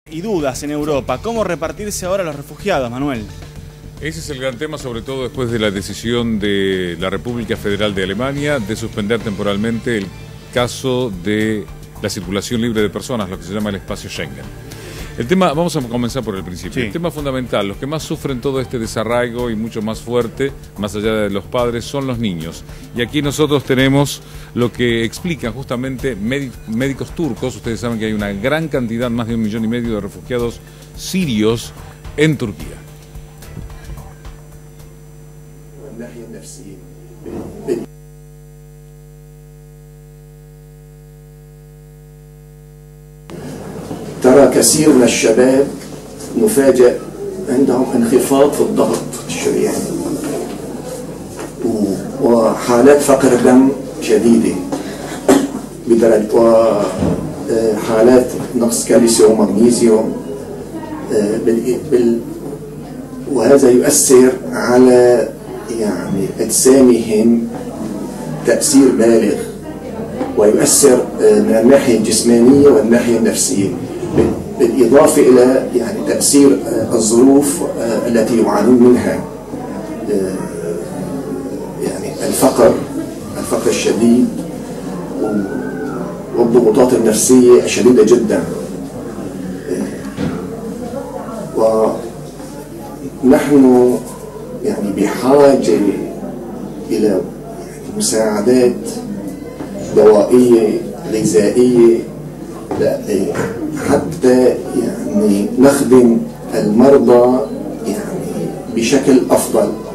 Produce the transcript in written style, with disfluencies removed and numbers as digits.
Y dudas en Europa. ¿Cómo repartirse ahora los refugiados, Manuel? Ese es el gran tema, sobre todo después de la decisión de la República Federal de Alemania de suspender temporalmente el caso de la circulación libre de personas, lo que se llama el espacio Schengen. El tema, vamos a comenzar por el principio. Sí. El tema fundamental, los que más sufren todo este desarraigo y mucho más fuerte, más allá de los padres, son los niños. Y aquí nosotros tenemos lo que explican justamente médicos turcos. Ustedes saben que hay una gran cantidad, más de 1,5 millones de refugiados sirios en Turquía. ترى كثير من الشباب نفاجئ عندهم انخفاض في الضغط الشرياني وحالات فقر دم شديدة بدرجة وحالات نقص كالسيوم ومغنيسيوم وهذا يؤثر على يعني أجسامهم تأثير بالغ ويؤثر من الناحية الجسمانية والناحية النفسية بالإضافة إلى يعني تأثير الظروف التي يعانون منها يعني الفقر الشديد والضغوطات النفسية الشديدة جدا ونحن يعني بحاجة إلى مساعدات دوائية غذائية حتى يعني نخدم المرضى يعني بشكل أفضل.